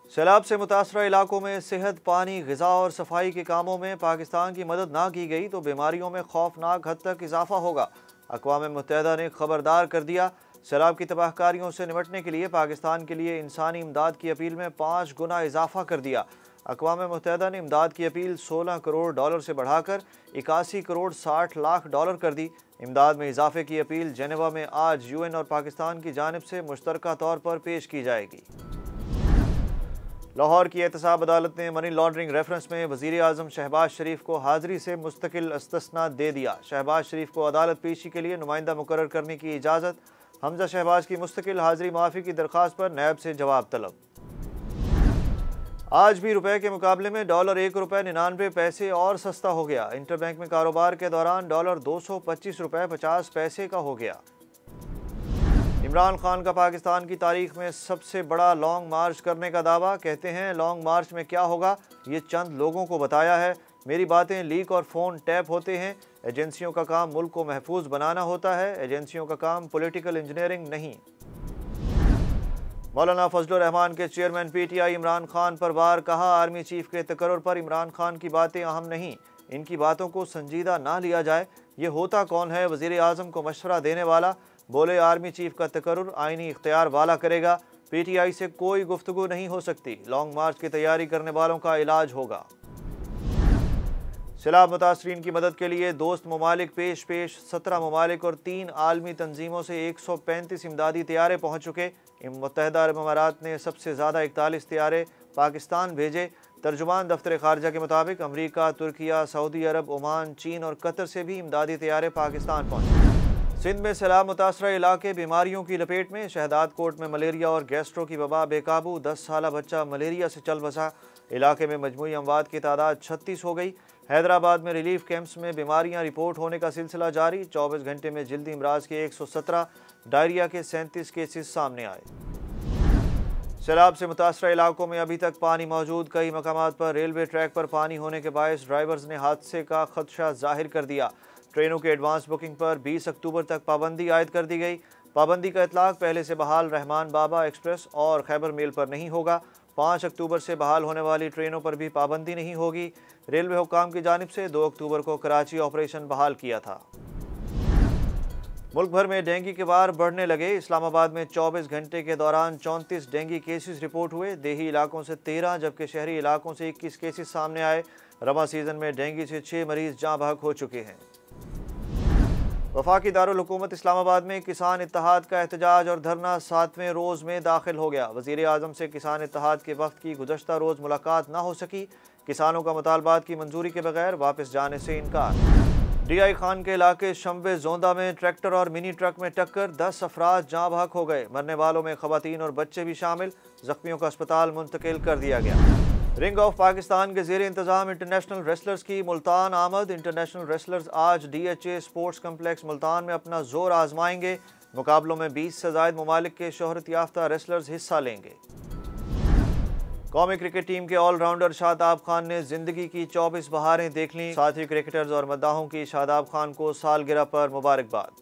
सैलाब से मुतासरा इलाकों में सेहत, पानी, ग़िज़ा और सफाई के कामों में पाकिस्तान की मदद ना की गई तो बीमारियों में खौफनाक हद तक इजाफा होगा। अक़वाम मुत्तहिदा ने खबरदार कर दिया। सैलाब की तबाहकारियों से निपटने के लिए पाकिस्तान के लिए इंसानी इमदाद की अपील में 5 गुना इजाफा कर दिया। अक़वाम मुत्तहिदा ने इमदाद की अपील $16 करोड़ से बढ़ाकर $81 करोड़ 60 लाख कर दी। इमदाद में इजाफे की अपील जेनेवा में आज UN और पाकिस्तान की जानिब से मुश्तरका तौर पर पेश की जाएगी। लाहौर की एहतसाब अदालत ने मनी लॉन्ड्रिंग रेफरेंस में वज़ीर आज़म शहबाज शरीफ को हाज़िरी से मुस्तकिल इस्तिस्ना दे दिया। शहबाज शरीफ को अदालत पेशी के लिए नुमाइंदा मुकर्रर करने की इजाज़त। हमजा शहबाज की मुस्तकिल हाज़िरी माफ़ी की दरख्वास्त पर नैब से जवाब तलब। आज भी रुपए के मुकाबले में डॉलर $1.99 और सस्ता हो गया। इंटरबैंक में कारोबार के दौरान डॉलर $225.50 का हो गया। इमरान खान का पाकिस्तान की तारीख में सबसे बड़ा लॉन्ग मार्च करने का दावा। कहते हैं लॉन्ग मार्च में क्या होगा ये चंद लोगों को बताया है। मेरी बातें लीक और फ़ोन टैप होते हैं। एजेंसियों का काम मुल्क को महफूज बनाना होता है। एजेंसियों का काम पॉलिटिकल इंजीनियरिंग नहीं। मौलाना फजलुर रहमान के चेयरमैन PTI इमरान खान पर वार। कहा आर्मी चीफ के तकर्रुर पर इमरान खान की बातें अहम नहीं, इनकी बातों को संजीदा ना लिया जाए। ये होता कौन है वज़ीर आज़म को मशवरा देने वाला। बोले आर्मी चीफ का तकर्रुर आईनी इख्तियार वाला करेगा। PTI से कोई गुफ्तगू नहीं हो सकती। लॉन्ग मार्च की तैयारी करने वालों का इलाज होगा। सैलाब मुतासरीन की मदद के लिए दोस्त ममालिक पेश 17 ममालिक और 3 आलमी तंजीमों से 135 इमदादी तैयारे पहुँच चुके। मुत्तहिदा अरब अमारात ने सबसे ज़्यादा 41 तैयारे पाकिस्तान भेजे। तर्जुमान दफ्तर खारजा के मुताबिक अमरीका, तुर्किया, सऊदी अरब, ओमान, चीन और कतर से भी इमदादी तैयारे पाकिस्तान पहुँचे। सिंध में सैलाब मुतासरा इलाके बीमारियों की लपेट में। शहदाद कोट में मलेरिया और गैस्ट्रो की वबा बेकाबू। 10 साला बच्चा मलेरिया से चल बसा। इलाके में मजमूई अमवात की तादाद 36 हो गई। हैदराबाद में रिलीफ कैंप्स में बीमारियां रिपोर्ट होने का सिलसिला जारी। 24 घंटे में जल्दी इमराज के 117, डायरिया के 37 केसेस सामने आए। सैलाब से मुतासरा इलाकों में अभी तक पानी मौजूद। कई मकामात पर रेलवे ट्रैक पर पानी होने के बायस ड्राइवर्स ने हादसे का खदशा जाहिर कर दिया। ट्रेनों के एडवांस बुकिंग पर 20 अक्टूबर तक पाबंदी आयद कर दी गई। पाबंदी का इतलाक पहले से बहाल रहमान बाबा एक्सप्रेस और खैबर मेल पर नहीं होगा। 5 अक्टूबर से बहाल होने वाली ट्रेनों पर भी पाबंदी नहीं होगी। रेलवे हुक्काम की जानिब से 2 अक्टूबर को कराची ऑपरेशन बहाल किया था। मुल्क भर में डेंगू के वार बढ़ने लगे। इस्लामाबाद में 24 घंटे के दौरान 34 डेंगू केसेस रिपोर्ट हुए। देही इलाकों से 13 जबकि शहरी इलाकों से 21 केसेस सामने आए। रमा सीजन में डेंगू से 6 मरीज जाँ बहक हो चुके हैं। वफाकी दारुल हुकूमत इस्लामाबाद में किसान इत्तेहाद का एहतजाज और धरना 7वें रोज़ में दाखिल हो गया। वज़ीर आज़म से किसान इत्तेहाद के वक्त की गुज़श्ता रोज़ मुलाकात ना हो सकी। किसानों का मुतालबात की मंजूरी के बगैर वापस जाने से इनकार। DI खान के इलाके शम्बे जोंदा में ट्रैक्टर और मिनी ट्रक में टक्कर। 10 अफराद जाँ बहक हो गए। मरने वालों में ख़वातीन और बच्चे भी शामिल। ज़ख्मियों का अस्पताल मुंतकिल कर दिया गया। रिंग ऑफ पाकिस्तान के ज़ेर इंतज़ाम इंटरनेशनल रेसलर्स की मुल्तान आमद। इंटरनेशनल रेसलर्स आज DHA स्पोर्ट्स कम्प्लेक्स मुल्तान में अपना जोर आजमाएंगे। मुकाबलों में 20 से ज़ायद ममालिक के शोहरत याफ्ता रेसलर्स हिस्सा लेंगे। कौमी क्रिकेट टीम के ऑलराउंडर शादाब खान ने जिंदगी की 24 बहारें देख लीं। साथी क्रिकेटर्स और मद्दाहों की शादाब खान को सालगिरह पर मुबारकबाद।